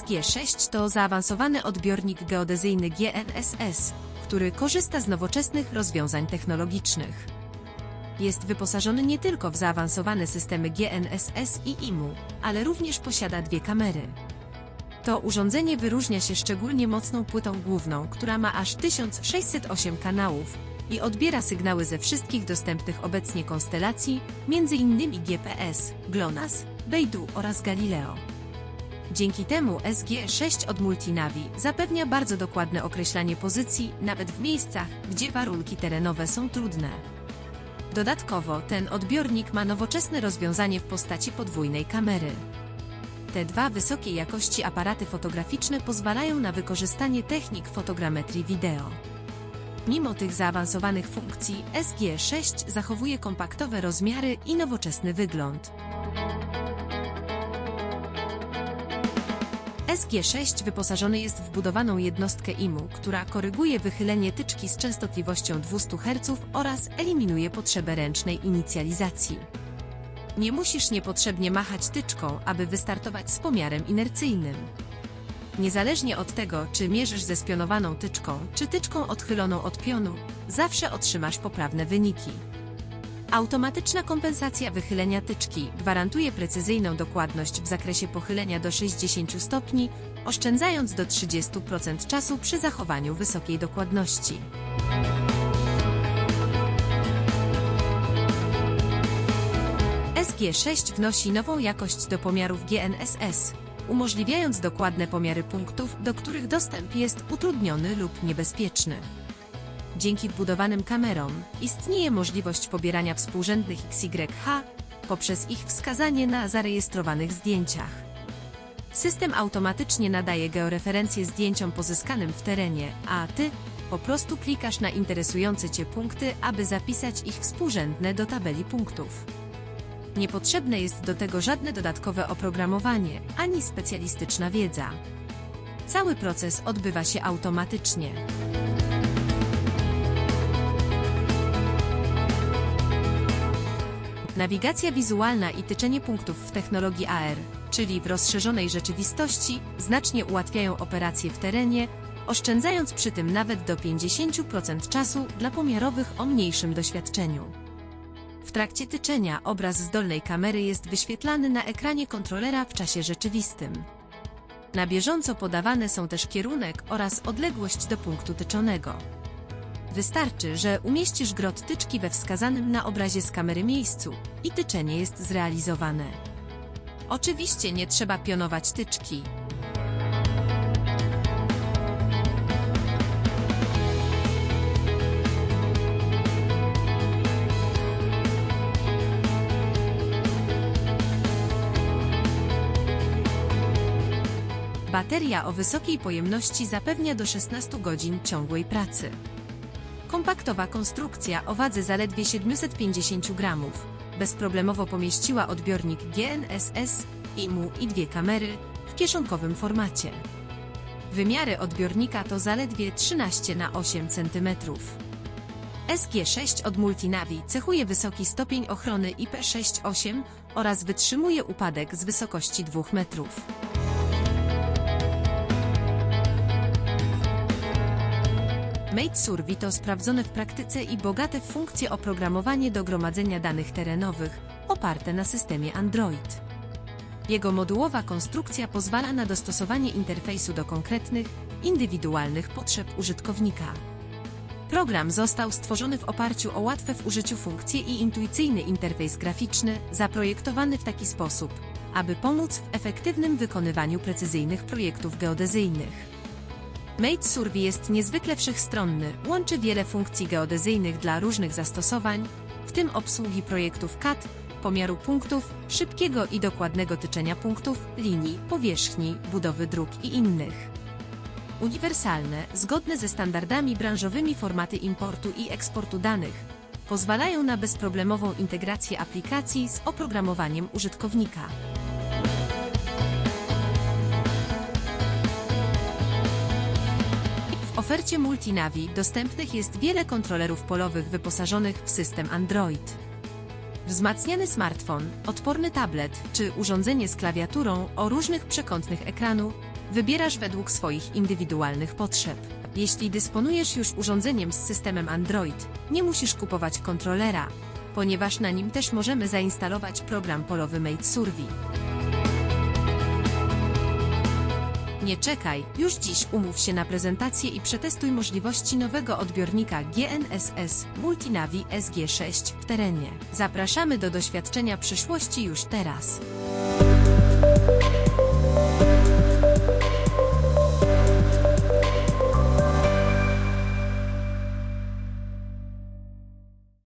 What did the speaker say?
SG6 to zaawansowany odbiornik geodezyjny GNSS, który korzysta z nowoczesnych rozwiązań technologicznych. Jest wyposażony nie tylko w zaawansowane systemy GNSS i IMU, ale również posiada dwie kamery. To urządzenie wyróżnia się szczególnie mocną płytą główną, która ma aż 1608 kanałów i odbiera sygnały ze wszystkich dostępnych obecnie konstelacji, m.in. GPS, GLONASS, Beidou oraz Galileo. Dzięki temu SG6 od Multinavi zapewnia bardzo dokładne określanie pozycji, nawet w miejscach, gdzie warunki terenowe są trudne. Dodatkowo ten odbiornik ma nowoczesne rozwiązanie w postaci podwójnej kamery. Te dwa wysokiej jakości aparaty fotograficzne pozwalają na wykorzystanie technik fotogrametrii wideo. Mimo tych zaawansowanych funkcji, SG6 zachowuje kompaktowe rozmiary i nowoczesny wygląd. SG6 wyposażony jest w wbudowaną jednostkę IMU, która koryguje wychylenie tyczki z częstotliwością 200 Hz oraz eliminuje potrzebę ręcznej inicjalizacji. Nie musisz niepotrzebnie machać tyczką, aby wystartować z pomiarem inercyjnym. Niezależnie od tego, czy mierzysz ze spionowaną tyczką, czy tyczką odchyloną od pionu, zawsze otrzymasz poprawne wyniki. Automatyczna kompensacja wychylenia tyczki gwarantuje precyzyjną dokładność w zakresie pochylenia do 60 stopni, oszczędzając do 30% czasu przy zachowaniu wysokiej dokładności. SG6 wnosi nową jakość do pomiarów GNSS, umożliwiając dokładne pomiary punktów, do których dostęp jest utrudniony lub niebezpieczny. Dzięki wbudowanym kamerom istnieje możliwość pobierania współrzędnych XYH poprzez ich wskazanie na zarejestrowanych zdjęciach. System automatycznie nadaje georeferencje zdjęciom pozyskanym w terenie, a Ty po prostu klikasz na interesujące Cię punkty, aby zapisać ich współrzędne do tabeli punktów. Niepotrzebne jest do tego żadne dodatkowe oprogramowanie, ani specjalistyczna wiedza. Cały proces odbywa się automatycznie. Nawigacja wizualna i tyczenie punktów w technologii AR, czyli w rozszerzonej rzeczywistości, znacznie ułatwiają operacje w terenie, oszczędzając przy tym nawet do 50% czasu dla pomiarowych o mniejszym doświadczeniu. W trakcie tyczenia obraz z dolnej kamery jest wyświetlany na ekranie kontrolera w czasie rzeczywistym. Na bieżąco podawane są też kierunek oraz odległość do punktu tyczonego. Wystarczy, że umieścisz grot tyczki we wskazanym na obrazie z kamery miejscu i tyczenie jest zrealizowane. Oczywiście nie trzeba pionować tyczki. Bateria o wysokiej pojemności zapewnia do 16 godzin ciągłej pracy. Kompaktowa konstrukcja o wadze zaledwie 750 gramów bezproblemowo pomieściła odbiornik GNSS, IMU i dwie kamery w kieszonkowym formacie. Wymiary odbiornika to zaledwie 13×8 cm. SG6 od Multinavi cechuje wysoki stopień ochrony IP68 oraz wytrzymuje upadek z wysokości 2 metrów. Mate Survey to sprawdzone w praktyce i bogate w funkcje oprogramowanie do gromadzenia danych terenowych, oparte na systemie Android. Jego modułowa konstrukcja pozwala na dostosowanie interfejsu do konkretnych, indywidualnych potrzeb użytkownika. Program został stworzony w oparciu o łatwe w użyciu funkcje i intuicyjny interfejs graficzny, zaprojektowany w taki sposób, aby pomóc w efektywnym wykonywaniu precyzyjnych projektów geodezyjnych. Mate Survey jest niezwykle wszechstronny, łączy wiele funkcji geodezyjnych dla różnych zastosowań, w tym obsługi projektów CAD, pomiaru punktów, szybkiego i dokładnego tyczenia punktów, linii, powierzchni, budowy dróg i innych. Uniwersalne, zgodne ze standardami branżowymi formaty importu i eksportu danych pozwalają na bezproblemową integrację aplikacji z oprogramowaniem użytkownika. W ofercie Multinavi dostępnych jest wiele kontrolerów polowych wyposażonych w system Android. Wzmacniany smartfon, odporny tablet czy urządzenie z klawiaturą o różnych przekątnych ekranu Wybierasz według swoich indywidualnych potrzeb. Jeśli dysponujesz już urządzeniem z systemem Android, nie musisz kupować kontrolera, ponieważ na nim też możemy zainstalować program polowy MateSurvey. Nie czekaj, już dziś umów się na prezentację i przetestuj możliwości nowego odbiornika GNSS Multinavi SG6 w terenie. Zapraszamy do doświadczenia przyszłości już teraz.